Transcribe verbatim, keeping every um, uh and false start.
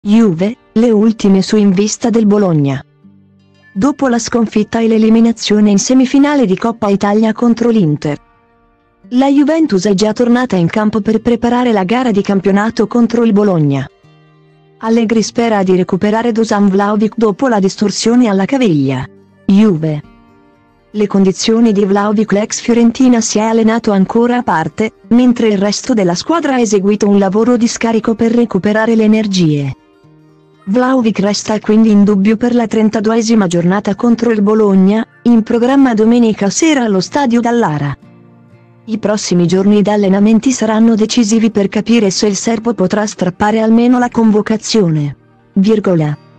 Juve, le ultime su in vista del Bologna. Dopo la sconfitta e l'eliminazione in semifinale di Coppa Italia contro l'Inter, la Juventus è già tornata in campo per preparare la gara di campionato contro il Bologna. Allegri spera di recuperare Dusan Vlahovic dopo la distorsione alla caviglia. Juve. Le condizioni di Vlahovic, l'ex Fiorentina, si è allenato ancora a parte, mentre il resto della squadra ha eseguito un lavoro di scarico per recuperare le energie. Vlahovic resta quindi in dubbio per la trentaduesima giornata contro il Bologna, in programma domenica sera allo stadio Dallara. I prossimi giorni di allenamenti saranno decisivi per capire se il serbo potrà strappare almeno la convocazione. Virgola.